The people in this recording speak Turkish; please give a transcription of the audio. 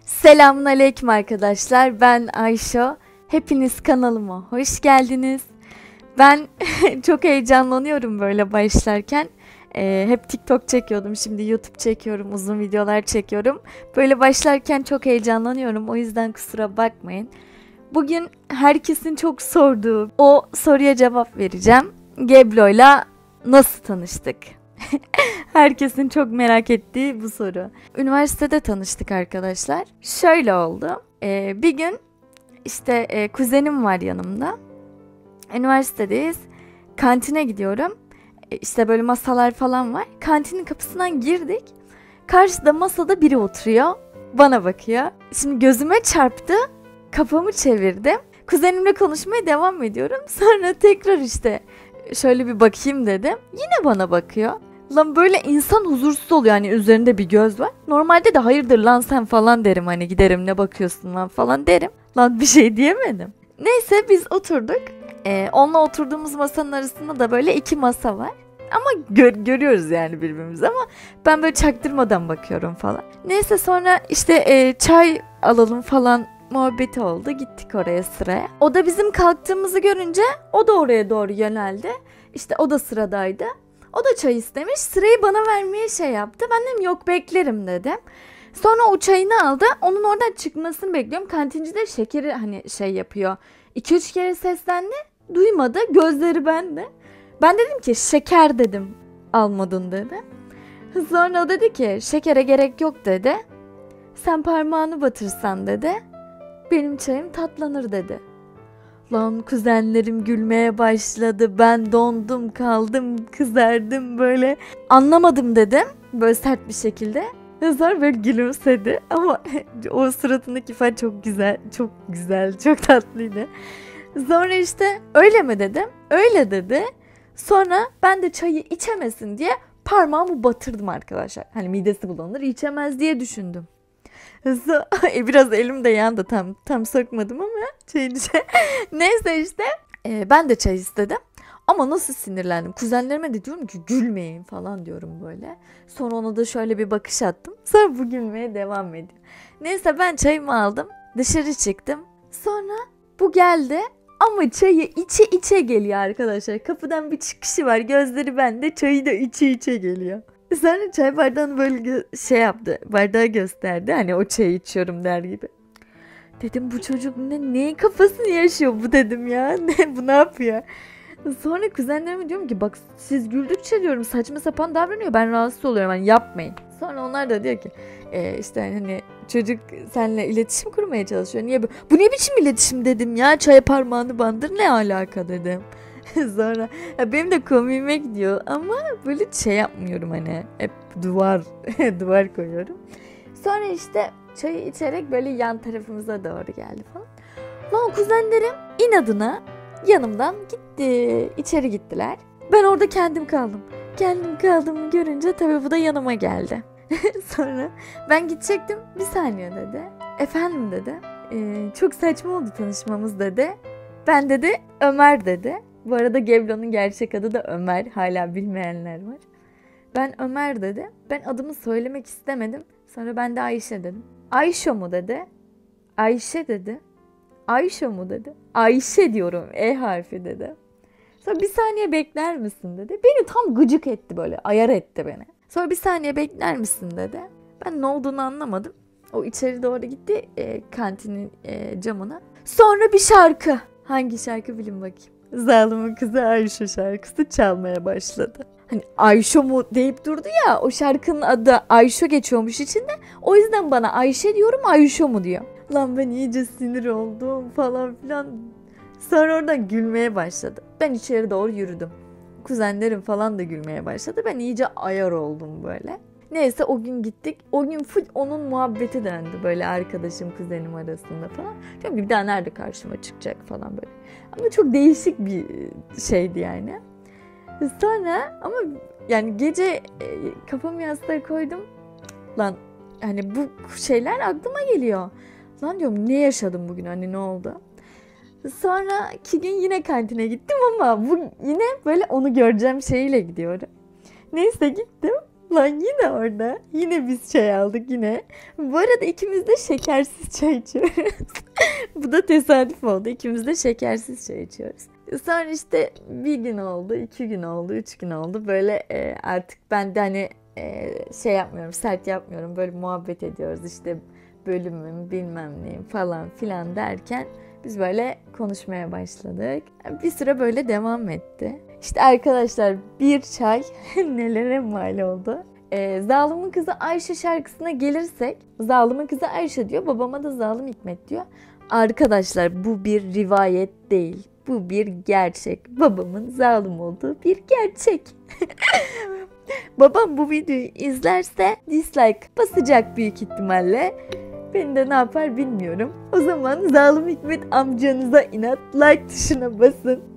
Selamünaleyküm arkadaşlar. Ben Ayşe. Hepiniz kanalıma hoş geldiniz. Ben çok heyecanlanıyorum böyle başlarken. Hep TikTok çekiyordum. Şimdi YouTube çekiyorum. Uzun videolar çekiyorum. Böyle başlarken çok heyecanlanıyorum. O yüzden kusura bakmayın. Bugün herkesin çok sorduğu o soruya cevap vereceğim. Geblo'yla nasıl tanıştık? Herkesin çok merak ettiği bu soru. Üniversitede tanıştık arkadaşlar. Şöyle oldu. Bir gün işte kuzenim var yanımda. Üniversitedeyiz. Kantine gidiyorum. İşte böyle masalar falan var. Kantinin kapısından girdik. Karşıda masada biri oturuyor. Bana bakıyor. Şimdi gözüme çarptı. Kafamı çevirdim. Kuzenimle konuşmaya devam ediyorum. Sonra tekrar işte şöyle bir bakayım dedim. Yine bana bakıyor. Lan böyle insan huzursuz oluyor, hani üzerinde bir göz var. Normalde de hayırdır lan sen falan derim, hani giderim ne bakıyorsun lan falan derim. Lan bir şey diyemedim. Neyse biz oturduk. Onunla oturduğumuz masanın arasında da böyle iki masa var. Ama görüyoruz yani birbirimizi, ama ben böyle çaktırmadan bakıyorum falan. Neyse sonra işte çay alalım falan muhabbeti oldu. Gittik oraya sıraya. O da bizim kalktığımızı görünce o da oraya doğru yöneldi. İşte o da sıradaydı. O da çay istemiş. Sırayı bana vermeye şey yaptı. Ben dedim yok beklerim dedim. Sonra o çayını aldı. Onun oradan çıkmasını bekliyorum. Kantinci de şekeri hani şey yapıyor. 2-3 kere seslendi. Duymadı. Gözleri bende. Ben dedim ki şeker dedim. Almadın dedi. Sonra o dedi ki şekere gerek yok dedi. Sen parmağını batırsan dedi. Benim çayım tatlanır dedi. Lan kuzenlerim gülmeye başladı. Ben dondum kaldım, kızardım böyle. Anlamadım dedim böyle sert bir şekilde. Sonra böyle gülümsedi ama o suratındaki ifade çok güzel, çok güzel, çok tatlıydı. Sonra işte öyle mi dedim, öyle dedi. Sonra ben de çayı içemesin diye parmağımı batırdım arkadaşlar. Hani midesi bulanır, içemez diye düşündüm. Biraz elim de yandı, tam sokmadım ama çayın içe. Neyse işte ben de çay istedim. Ama nasıl sinirlendim. Kuzenlerime de diyorum ki gülmeyin falan diyorum böyle. Sonra ona da şöyle bir bakış attım. Sonra bu gülmeye devam ediyor. Neyse ben çayımı aldım. Dışarı çıktım. Sonra bu geldi. Ama çayı içe geliyor arkadaşlar. Kapıdan bir çıkışı var. Gözleri bende. Çayı da içe geliyor. Sonra çay bardağını böyle şey yaptı. Bardağı gösterdi. Hani o çayı içiyorum der gibi. Dedim bu çocuk neyin kafasını yaşıyor bu dedim ya. Bu ne yapıyor? Sonra kuzenlerime diyorum ki bak siz güldükçe diyorum saçma sapan davranıyor. Ben rahatsız oluyorum. Hani yapmayın. Sonra onlar da diyor ki işte hani çocuk seninle iletişim kurmaya çalışıyor. Niye bu ne biçim iletişim dedim ya. Çaya parmağını bandır ne alaka dedim. Sonra benim de komiğime gidiyor ama böyle şey yapmıyorum, hani hep duvar koyuyorum. Sonra işte çayı içerek böyle yan tarafımıza doğru geldi falan. Lan kuzenlerim inadına yanımdan gitti. İçeri gittiler. Ben orada kendim kaldım. Kendim kaldığımı görünce tabii bu da yanıma geldi. Sonra ben gidecektim. Bir saniye dedi. Efendim dedi. Çok saçma oldu tanışmamız dedi. Ben dedi Ömer dedi. Bu arada Geblo'nun gerçek adı da Ömer. Hala bilmeyenler var. Ben Ömer dedi. Ben adımı söylemek istemedim. Sonra ben de Ayşe dedim. Ayşe mu dedi. Ayşe dedi. Ayşe mu dedi. Ayşe diyorum. E harfi dedi. Sonra bir saniye bekler misin dedi. Beni tam gıcık etti böyle. Ayar etti beni. Sonra bir saniye bekler misin dedi. Ben ne olduğunu anlamadım. O içeri doğru gitti kantinin camına. Sonra bir şarkı. Hangi şarkı bilin bakayım. Zalimin kızı Ayşe şarkısı çalmaya başladı. Hani Ayşe mu deyip durdu ya, o şarkının adı Ayşe geçiyormuş içinde. O yüzden bana Ayşe diyorum, Ayşe mu diyor. Lan ben iyice sinir oldum falan filan. Sonra oradan gülmeye başladı. Ben içeri doğru yürüdüm. Kuzenlerim falan da gülmeye başladı. Ben iyice ayar oldum böyle. Neyse o gün gittik. O gün full onun muhabbeti döndü böyle arkadaşım kuzenim arasında falan. Diyorum ki bir daha nerede karşıma çıkacak falan böyle. Ama çok değişik bir şeydi yani. Sonra ama yani gece kafamı yastığa koydum. Lan hani bu şeyler aklıma geliyor. Lan diyorum ne yaşadım bugün, hani ne oldu? Sonraki gün yine kantine gittim ama bu yine böyle onu göreceğim şeyle gidiyorum. Neyse gittim. Lan yine orada. Yine biz çay aldık yine. Bu arada ikimiz de şekersiz çay içiyoruz. Bu da tesadüf oldu. İkimiz de şekersiz çay içiyoruz. Sonra işte bir gün oldu, 2 gün oldu, 3 gün oldu. Böyle artık ben de hani şey yapmıyorum, sert yapmıyorum. Böyle muhabbet ediyoruz işte bölümüm bilmem neyim falan filan derken biz böyle konuşmaya başladık. Bir süre böyle devam etti. İşte arkadaşlar bir çay nelere mal oldu. Zalımın Kızı Ayşe şarkısına gelirsek, Zalımın Kızı Ayşe diyor, babama da Zalım Hikmet diyor. Arkadaşlar bu bir rivayet değil. Bu bir gerçek. Babamın zalim olduğu bir gerçek. Babam bu videoyu izlerse dislike basacak büyük ihtimalle. Beni de ne yapar bilmiyorum. O zaman Zalim Hikmet amcanıza inat like tuşuna basın.